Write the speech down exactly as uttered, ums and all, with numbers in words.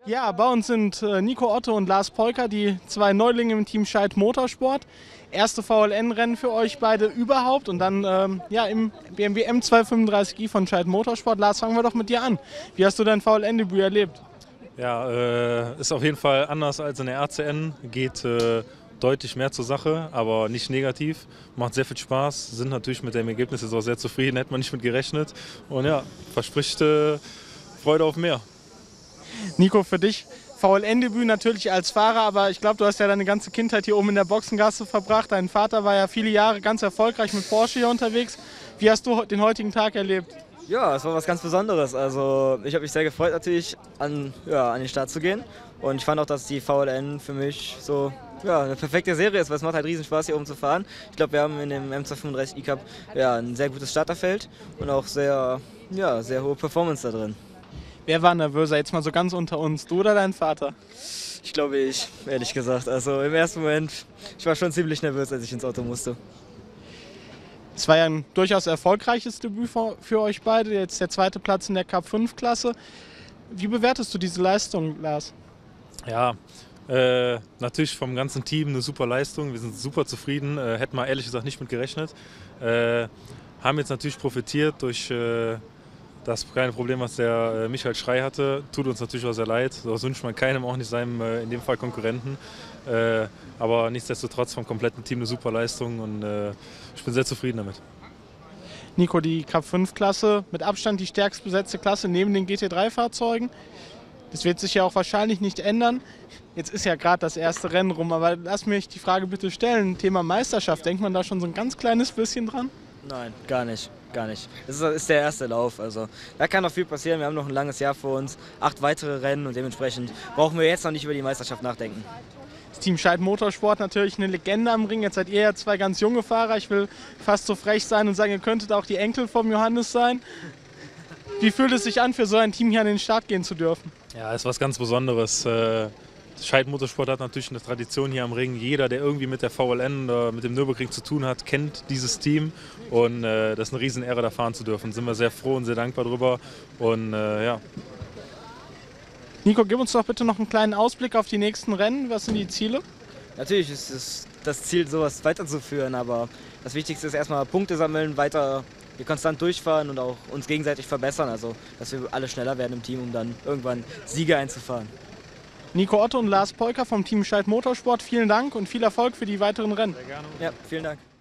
Ja, bei uns sind äh, Nico Otto und Lars Polker, die zwei Neulinge im Team Scheid Motorsport. Erste V L N-Rennen für euch beide überhaupt und dann ähm, ja, im B M W M zweihundertfünfunddreißig i von Scheid Motorsport. Lars, fangen wir doch mit dir an. Wie hast du dein V L N-Debüt erlebt? Ja, äh, ist auf jeden Fall anders als in der R C N, geht äh, deutlich mehr zur Sache, aber nicht negativ, macht sehr viel Spaß, sind natürlich mit dem Ergebnis jetzt auch sehr zufrieden, hätte man nicht mit gerechnet und ja, verspricht äh, Freude auf mehr. Nico, für dich V L N-Debüt natürlich als Fahrer, aber ich glaube, du hast ja deine ganze Kindheit hier oben in der Boxengasse verbracht. Dein Vater war ja viele Jahre ganz erfolgreich mit Porsche hier unterwegs. Wie hast du den heutigen Tag erlebt? Ja, es war was ganz Besonderes. Also ich habe mich sehr gefreut natürlich, an, ja, an den Start zu gehen. Und ich fand auch, dass die V L N für mich so ja, eine perfekte Serie ist, weil es macht halt riesen Spaß hier oben zu fahren. Ich glaube, wir haben in dem M zweihundertfünfunddreißig i Cup ja, ein sehr gutes Starterfeld und auch sehr, ja, sehr hohe Performance da drin. Wer war nervöser, jetzt mal so ganz unter uns, du oder dein Vater? Ich glaube ich, ehrlich gesagt. Also im ersten Moment, ich war schon ziemlich nervös, als ich ins Auto musste. Es war ja ein durchaus erfolgreiches Debüt für euch beide, jetzt der zweite Platz in der Cup fünf Klasse. Wie bewertest du diese Leistung, Lars? Ja, äh, natürlich vom ganzen Team eine super Leistung, wir sind super zufrieden, äh, hätten wir ehrlich gesagt nicht mit gerechnet. Äh, haben jetzt natürlich profitiert durch äh, das kleine Problem, was der äh, Michael Schrei hatte, tut uns natürlich auch sehr leid. Das wünscht man keinem, auch nicht seinem, äh, in dem Fall Konkurrenten. Äh, aber nichtsdestotrotz vom kompletten Team eine super Leistung und äh, ich bin sehr zufrieden damit. Nico, die Cup fünf Klasse, mit Abstand die stärkst besetzte Klasse neben den G T drei Fahrzeugen. Das wird sich ja auch wahrscheinlich nicht ändern. Jetzt ist ja gerade das erste Rennen rum, aber lass mich die Frage bitte stellen. Thema Meisterschaft, denkt man da schon so ein ganz kleines bisschen dran? Nein, gar nicht, gar nicht. Das ist, ist der erste Lauf, also da kann noch viel passieren. Wir haben noch ein langes Jahr vor uns, acht weitere Rennen und dementsprechend brauchen wir jetzt noch nicht über die Meisterschaft nachdenken. Das Team Scheid Motorsport natürlich eine Legende am Ring. Jetzt seid ihr ja zwei ganz junge Fahrer. Ich will fast so frech sein und sagen, ihr könntet auch die Enkel vom Johannes sein. Wie fühlt es sich an, für so ein Team hier an den Start gehen zu dürfen? Ja, ist was ganz Besonderes. Äh Scheid Motorsport hat natürlich eine Tradition hier am Ring. Jeder, der irgendwie mit der V L N oder mit dem Nürburgring zu tun hat, kennt dieses Team. Und äh, das ist eine Riesenehre, da fahren zu dürfen. Sind wir sehr froh und sehr dankbar drüber. Und äh, ja. Nico, gib uns doch bitte noch einen kleinen Ausblick auf die nächsten Rennen. Was sind die Ziele? Natürlich ist es das Ziel, sowas weiterzuführen, aber das Wichtigste ist erstmal Punkte sammeln, weiter wir konstant durchfahren und auch uns gegenseitig verbessern. Also, dass wir alle schneller werden im Team, um dann irgendwann Siege einzufahren. Nico Otto und Lars Polker vom Team Scheid Motorsport, vielen Dank und viel Erfolg für die weiteren Rennen. Sehr gerne. Ja, vielen Dank.